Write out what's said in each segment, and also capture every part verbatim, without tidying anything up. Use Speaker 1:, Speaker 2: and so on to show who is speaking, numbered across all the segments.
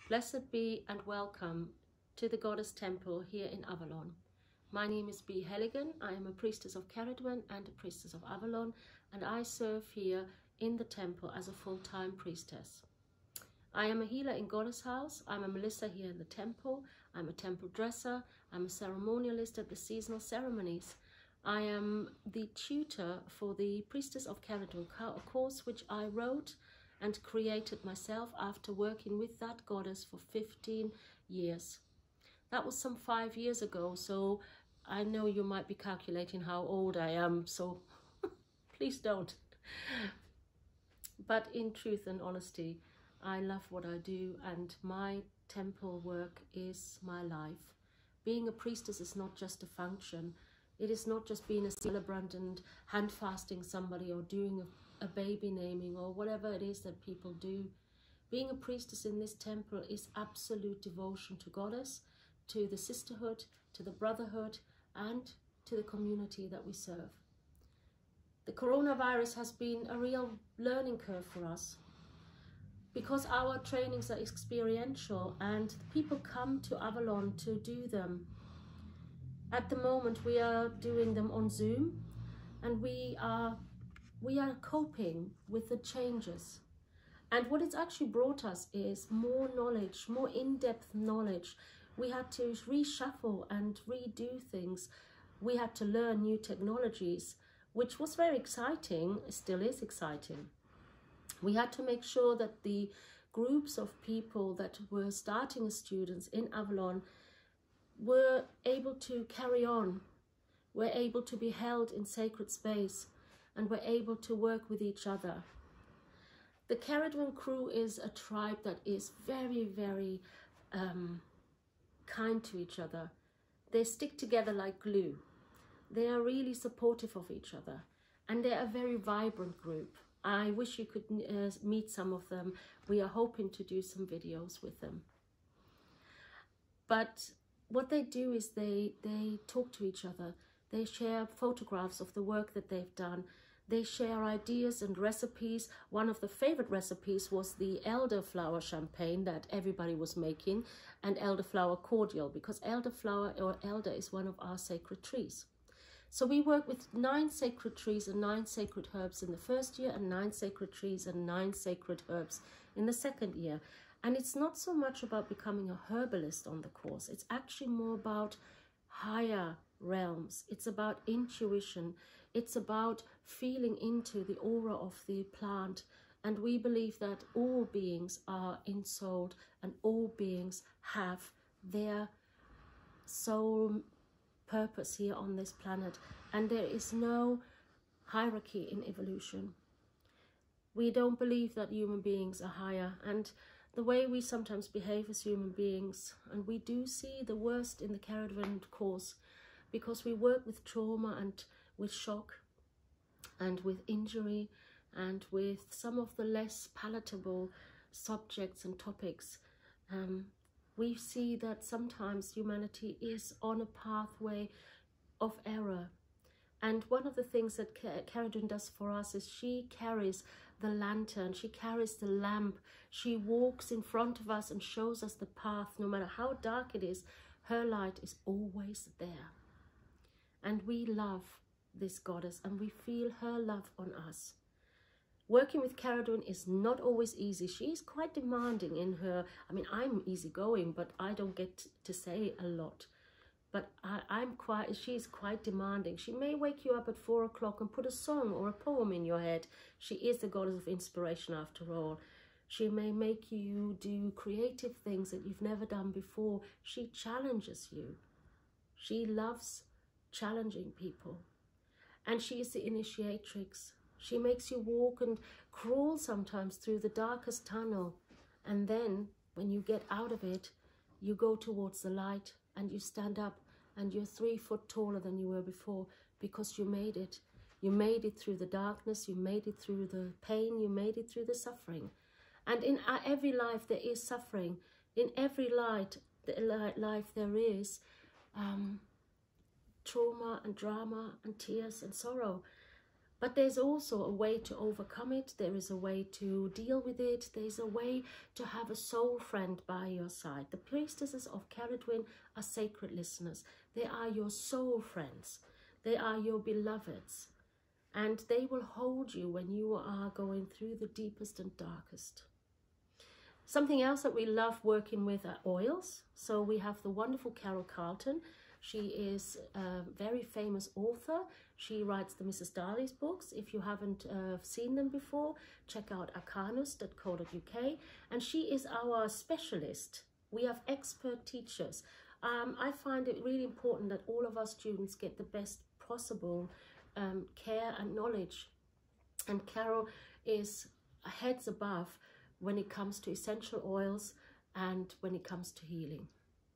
Speaker 1: Blessed be and welcome to the Goddess Temple here in Avalon. My name is Bea Halligan. I am a priestess of Ceridwen and a priestess of Avalon, and I serve here in the temple as a full-time priestess. I am a healer in Goddess House. I'm a Melissa here in the temple. I'm a temple dresser. I'm a ceremonialist at the seasonal ceremonies. I am the tutor for the Priestess of Ceridwen course, which I wrote and created myself after working with that goddess for fifteen years. That was some five years ago, so I know you might be calculating how old I am, so please don't. But in truth and honesty, I love what I do, and my temple work is my life. Being a priestess is not just a function. It is not just being a celebrant and hand fasting somebody or doing a, a baby naming or whatever it is that people do. Being a priestess in this temple is absolute devotion to Goddess, to the sisterhood, to the brotherhood, and to the community that we serve. The coronavirus has been a real learning curve for us, because our trainings are experiential and people come to Avalon to do them. At the moment we are doing them on Zoom, and we are we are coping with the changes. And what it's actually brought us is more knowledge, more in-depth knowledge. We had to reshuffle and redo things. We had to learn new technologies, which was very exciting, still is exciting. We had to make sure that the groups of people that were starting as students in Avalon were able to carry on, were able to be held in sacred space, and were able to work with each other. The Ceridwen crew is a tribe that is very, very um, kind to each other. They stick together like glue. They are really supportive of each other, and they're a very vibrant group. I wish you could uh, meet some of them. We are hoping to do some videos with them. But what they do is they, they talk to each other. They share photographs of the work that they've done. They share ideas and recipes. One of the favorite recipes was the elderflower champagne that everybody was making, and elderflower cordial, because elderflower or elder is one of our sacred trees. So we work with nine sacred trees and nine sacred herbs in the first year, and nine sacred trees and nine sacred herbs in the second year. And it's not so much about becoming a herbalist on the course. It's actually more about higher realms. It's about intuition. It's about feeling into the aura of the plant. And we believe that all beings are ensouled, and all beings have their soul purpose here on this planet, and there is no hierarchy in evolution. We don't believe that human beings are higher, and the way we sometimes behave as human beings, and we do see the worst in the Ceridwen course, because we work with trauma and with shock and with injury and with some of the less palatable subjects and topics. Um, we see that sometimes humanity is on a pathway of error. And one of the things that Ceridwen does for us is she carries the lantern, she carries the lamp, she walks in front of us and shows us the path. No matter how dark it is, her light is always there. And we love this goddess, and we feel her love on us. Working with Ceridwen is not always easy. She is quite demanding in her, I mean, I'm easygoing, but I don't get to say a lot. But I, I'm quite, she's quite demanding. She may wake you up at four o'clock and put a song or a poem in your head. She is the goddess of inspiration after all. She may make you do creative things that you've never done before. She challenges you. She loves challenging people. And she is the initiatrix. She makes you walk and crawl sometimes through the darkest tunnel. And then when you get out of it, you go towards the light and you stand up and you're three foot taller than you were before, because you made it. You made it through the darkness, you made it through the pain, you made it through the suffering. And in every life there is suffering. In every light, the life there is um, trauma and drama and tears and sorrow. But there's also a way to overcome it. There is a way to deal with it. There's a way to have a soul friend by your side. The priestesses of Cerridwen are sacred listeners. They are your soul friends. They are your beloveds. And they will hold you when you are going through the deepest and darkest. Something else that we love working with are oils. So we have the wonderful Carol Carlton. She is a very famous author. She writes the Missus Darley's books. If you haven't uh, seen them before, check out arcanus dot co dot U K. And she is our specialist. We have expert teachers. Um, I find it really important that all of our students get the best possible um, care and knowledge. And Carol is heads above when it comes to essential oils and when it comes to healing.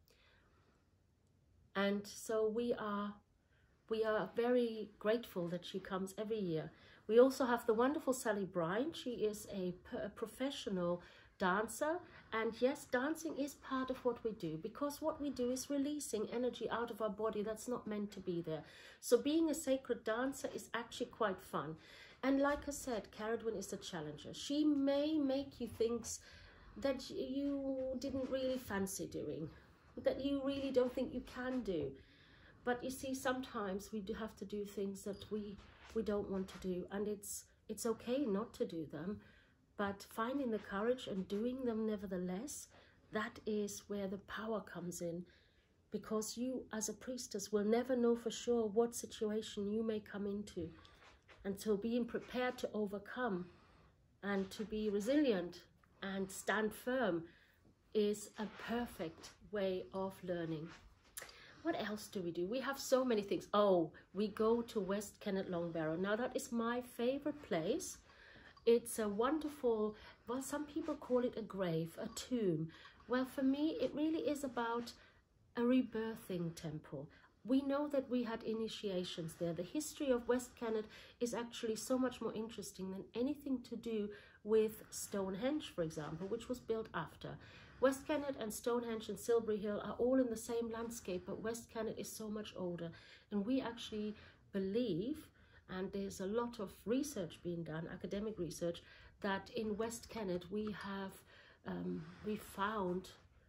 Speaker 1: And so we are, we are very grateful that she comes every year. We also have the wonderful Sally Bryan. She is a, a professional dancer. And yes, dancing is part of what we do, because what we do is releasing energy out of our body that's not meant to be there. So being a sacred dancer is actually quite fun. And like I said, Cerridwen is a challenger. She may make you things that you didn't really fancy doing, that you really don't think you can do. But you see, sometimes we do have to do things that we we don't want to do, and it's it's okay not to do them, but finding the courage and doing them nevertheless, that is where the power comes in, because you as a priestess will never know for sure what situation you may come into. And so being prepared to overcome and to be resilient and stand firm is a perfect way of learning. What else do we do? We have so many things. Oh, we go to West Kennet Longbarrow. Now that is my favorite place. It's a wonderful, well, some people call it a grave, a tomb. Well, for me, it really is about a rebirthing temple. We know that we had initiations there. The history of West Kennet is actually so much more interesting than anything to do with Stonehenge, for example, which was built after. West Kennet and Stonehenge and Silbury Hill are all in the same landscape, but West Kennet is so much older. And we actually believe, and there's a lot of research being done, academic research, that in West Kennet we have, um, we found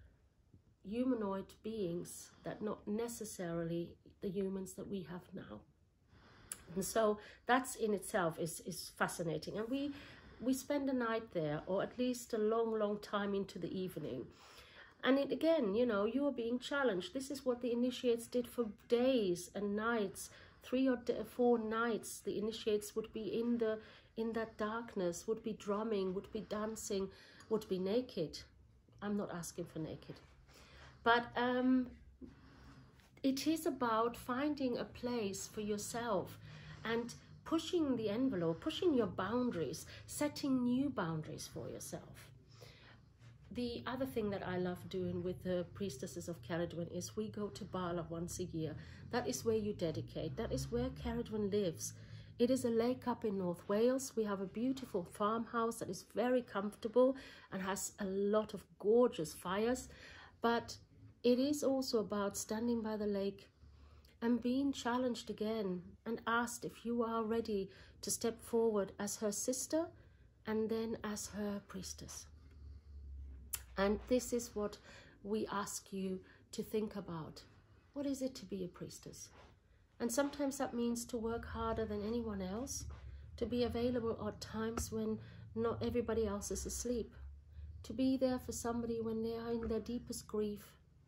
Speaker 1: humanoid beings that not necessarily the humans that we have now. And so that's in itself is, is fascinating. And we we spend a night there, or at least a long, long time into the evening. And it, again, you know, you are being challenged. This is what the initiates did for days and nights. Three or four nights, the initiates would be in the in that darkness, would be drumming, would be dancing, would be naked. I'm not asking for naked. But um, it is about finding a place for yourself and pushing the envelope, pushing your boundaries, setting new boundaries for yourself. The other thing that I love doing with the priestesses of Cerridwen is we go to Bala once a year. That is where you dedicate. That is where Cerridwen lives. It is a lake up in North Wales. We have a beautiful farmhouse that is very comfortable and has a lot of gorgeous fires. But it is also about standing by the lake and being challenged again and asked if you are ready to step forward as her sister and then as her priestess. And this is what we ask you to think about. What is it to be a priestess? And sometimes that means to work harder than anyone else, to be available at times when not everybody else is asleep, to be there for somebody when they are in their deepest grief.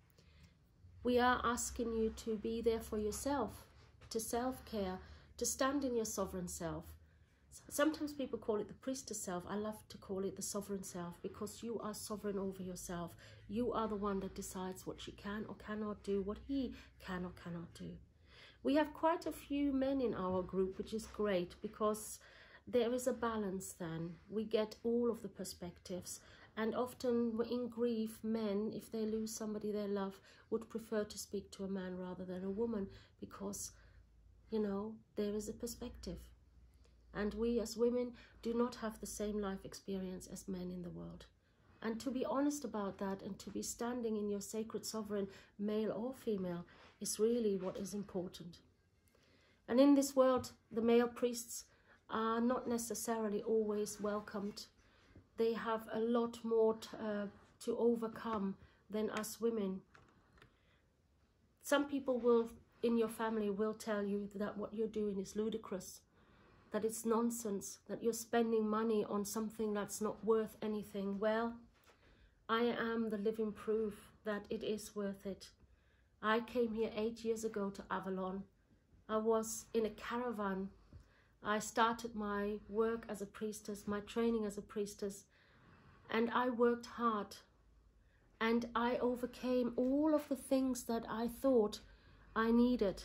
Speaker 1: We are asking you to be there for yourself, to self-care, to stand in your sovereign self. Sometimes people call it the priestess self. I love to call it the sovereign self, because you are sovereign over yourself. You are the one that decides what she can or cannot do, what he can or cannot do. We have quite a few men in our group, which is great, because there is a balance then. We get all of the perspectives. And often in grief, men, if they lose somebody they love, would prefer to speak to a man rather than a woman, because, you know, there is a perspective. And we as women do not have the same life experience as men in the world. And to be honest about that, and to be standing in your sacred sovereign, male or female, is really what is important. And in this world, the male priests are not necessarily always welcomed. They have a lot more t uh, to overcome than us women. Some people will, in your family, will tell you that what you're doing is ludicrous, that it's nonsense, that you're spending money on something that's not worth anything. Well, I am the living proof that it is worth it. I came here eight years ago to Avalon. I was in a caravan. I started my work as a priestess, my training as a priestess, and I worked hard. And I overcame all of the things that I thought I needed.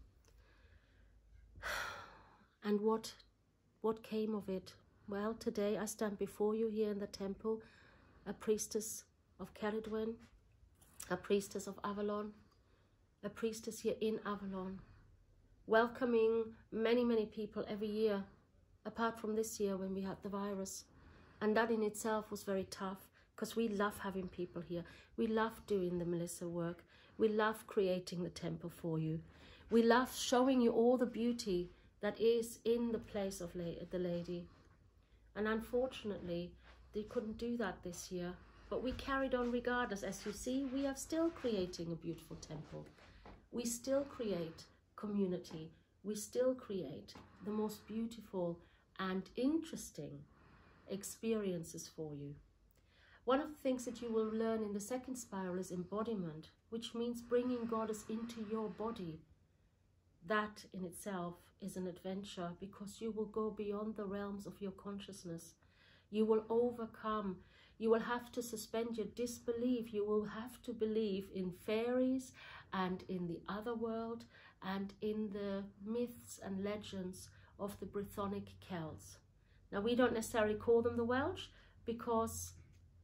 Speaker 1: And what, what came of it? Well, today I stand before you here in the temple, a priestess of Cerridwen, a priestess of Avalon, a priestess here in Avalon, welcoming many, many people every year, apart from this year when we had the virus. And that in itself was very tough, because we love having people here. We love doing the Melissa work. We love creating the temple for you. We love showing you all the beauty that is in the place of la the lady. And unfortunately, they couldn't do that this year. But we carried on regardless. As you see, we are still creating a beautiful temple. We still create community. We still create the most beautiful and interesting experiences for you. One of the things that you will learn in the second spiral is embodiment, which means bringing Goddess into your body. That in itself is an adventure, because you will go beyond the realms of your consciousness. You will overcome. You will have to suspend your disbelief. You will have to believe in fairies and in the other world and in the myths and legends of the Brythonic Celts. Now, we don't necessarily call them the Welsh, because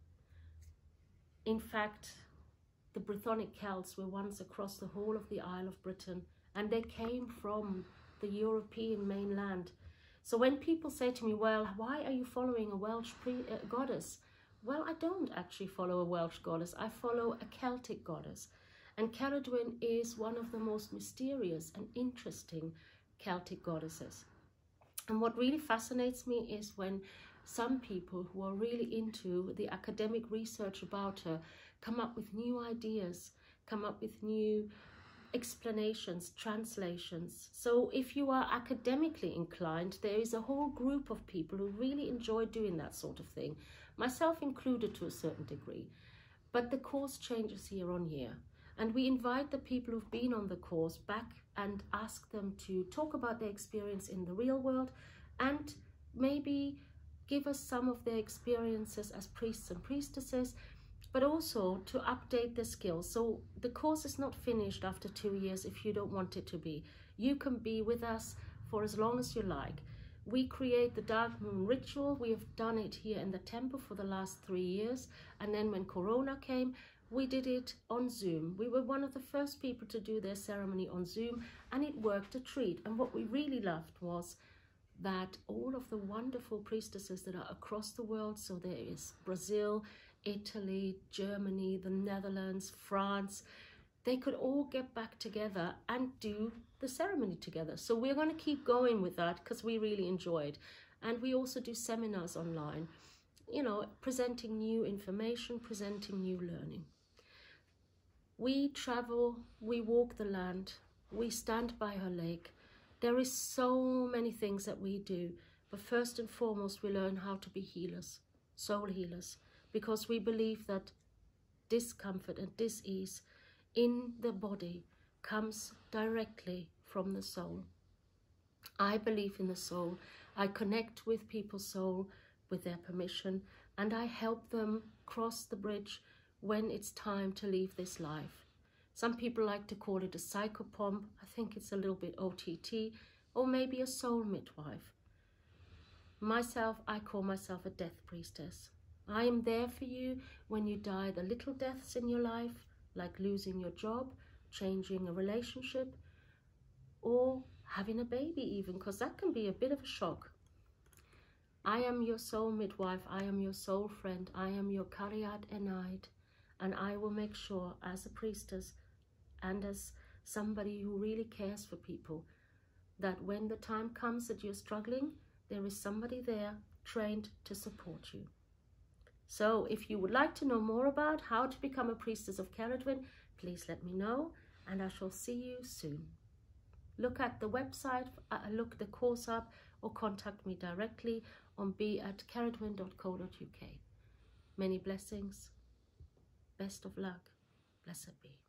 Speaker 1: in fact, the Brythonic Celts were once across the whole of the Isle of Britain, and they came from the European mainland. So when people say to me, well, why are you following a Welsh pre uh, goddess? Well, I don't actually follow a Welsh goddess. I follow a Celtic goddess. And Cerridwen is one of the most mysterious and interesting Celtic goddesses. And what really fascinates me is when some people who are really into the academic research about her come up with new ideas, come up with new explanations, translations. So if you are academically inclined, there is a whole group of people who really enjoy doing that sort of thing, myself included to a certain degree. But the course changes year on year. And we invite the people who've been on the course back and ask them to talk about their experience in the real world and maybe give us some of their experiences as priests and priestesses, but also to update their skills. So the course is not finished after two years if you don't want it to be. You can be with us for as long as you like. We create the Dark Moon Ritual. We have done it here in the temple for the last three years. And then when Corona came, we did it on Zoom. We were one of the first people to do their ceremony on Zoom, and it worked a treat. And what we really loved was that all of the wonderful priestesses that are across the world, so there is Brazil, Italy, Germany, the Netherlands, France, they could all get back together and do the ceremony together. So we're going to keep going with that because we really enjoyed. And we also do seminars online, you know, presenting new information, presenting new learning. We travel, we walk the land, we stand by her lake. There is so many things that we do, but first and foremost, we learn how to be healers, soul healers, because we believe that discomfort and dis-ease in the body comes directly from the soul. I believe in the soul. I connect with people's soul with their permission, and I help them cross the bridge when it's time to leave this life. Some people like to call it a psychopomp. I think it's a little bit O T T, or maybe a soul midwife. Myself, I call myself a death priestess. I am there for you when you die the little deaths in your life, like losing your job, changing a relationship, or having a baby even, because that can be a bit of a shock. I am your soul midwife, I am your soul friend, I am your Cariad Enaid, and I will make sure as a priestess and as somebody who really cares for people that when the time comes that you're struggling, there is somebody there trained to support you. So if you would like to know more about how to become a priestess of Ceridwen, please let me know, and I shall see you soon. Look at the website, uh, look the course up, or contact me directly on b at ceridwen dot co dot u k. Many blessings. Best of luck. Blessed be.